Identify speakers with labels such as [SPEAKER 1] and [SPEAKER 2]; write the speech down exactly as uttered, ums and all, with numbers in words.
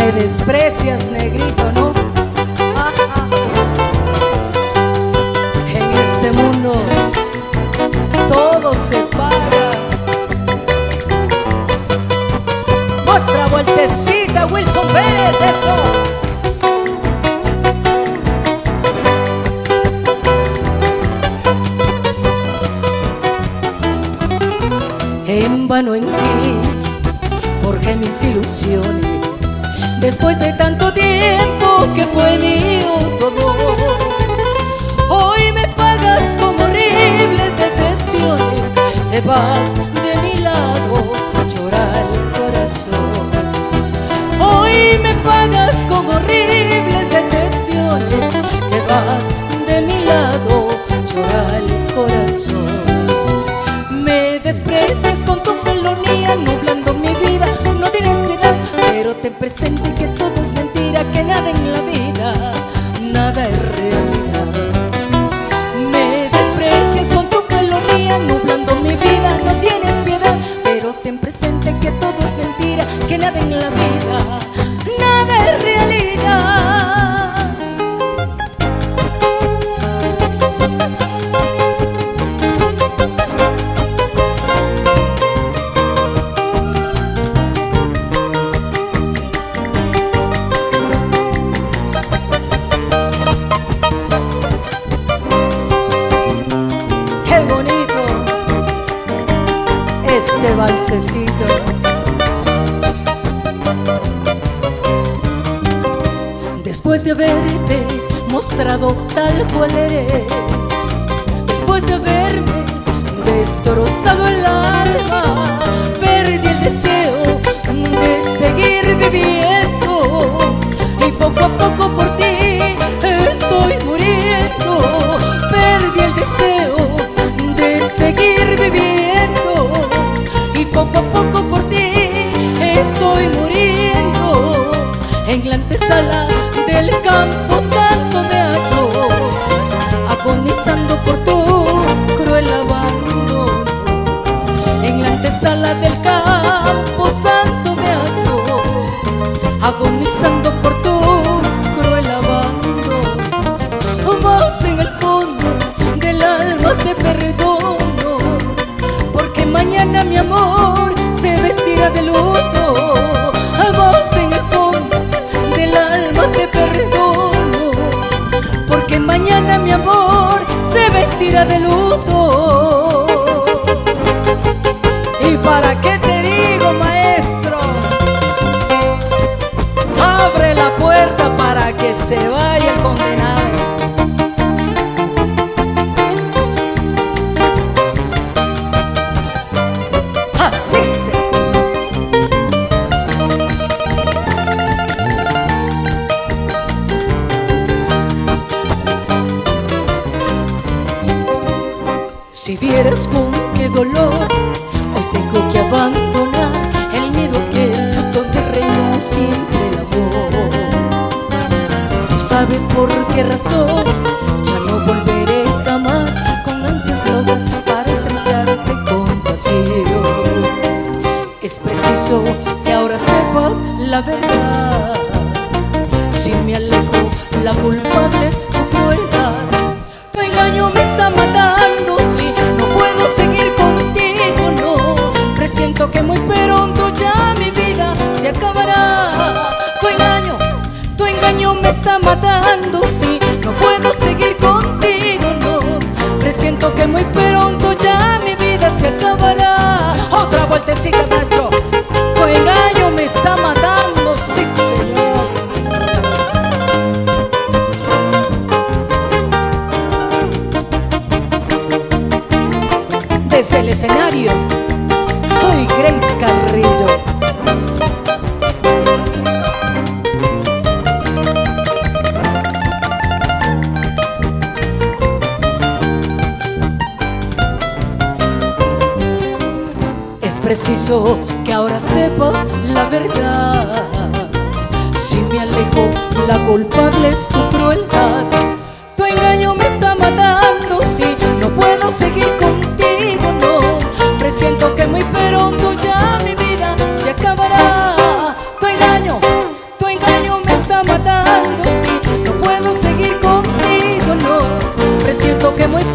[SPEAKER 1] Me desprecias, negrito, ¿no? Ah, ah. En este mundo todo se paga. Otra vueltecita, Wilson Pérez, eso. En vano en ti forjé mis ilusiones, después de tanto tiempo que fue mío todo. Hoy me pagas con horribles decepciones, te vas de mi lado, llora el corazón. Hoy me pagas con horribles decepciones, te vas de mi lado, llora el corazón. Me desprecias con tu felonía, nublando mi vida, no tienes piedad, pero ten presente que todo es mentira, que nada en la vida, nada es realidad. Me desprecias con tu felonía, nublando mi vida, no tienes piedad, pero ten presente que todo es mentira, que nada en la vida, nada es realidad. Este valsecito. Después de haberte mostrado tal cual eres, después de haberme destrozado el alma, perdí el deseo de seguir viviendo y poco a poco por ti estoy muriendo. Perdí el deseo de seguir viviendo y poco a poco por ti estoy muriendo. En la antesala del campo santo me hallo, agonizando por tu cruel abandono. En la antesala del campo santo me hallo, agonizando por tu cruel abandono. Mas en el fondo del alma te perdono, porque mañana mi amor se vestirá de luto. Mas en el fondo del alma te perdono, porque mañana mi amor se vestirá de luto. ¿Y para qué te digo, maestro? Abre la puerta para que se vaya el condenado. Así se. Si vieras con qué dolor hoy tengo que abandonar el nido aquel donde reinó siempre el amor. Tú sabes por qué razón ya no volveré jamás con ansias locas para estrecharte con pasión. Es preciso que ahora sepas la verdad. Si me alejo, la culpable es tu crueldad. Tu engaño me está matando, sí, no puedo seguir contigo, no. Presiento que muy pronto ya mi vida se acabará. Tu engaño, tu engaño me está matando, sí, no puedo seguir contigo, no. Presiento que muy pronto ya mi vida se acabará. Otra vueltecita, maestro. Tu engaño me está matando, sí, señor. Desde el escenario, soy Grace Carrillo. Es preciso que ahora sepas la verdad. Si me alejo, la culpable es tu crueldad. Tu engaño me está matando, sí, no puedo seguir contigo, no. Presiento que muy pronto ya mi vida se acabará. Tu engaño, tu engaño que muy